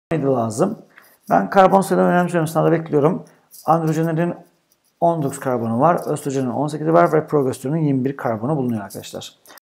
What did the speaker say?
lazım. Ben karbon sayılarını önemsiyorum. Sınavda bekliyorum. Androjenlerin 19 karbonu var. Östrojenin 18'i var ve progesteronun 21 karbonu bulunuyor arkadaşlar.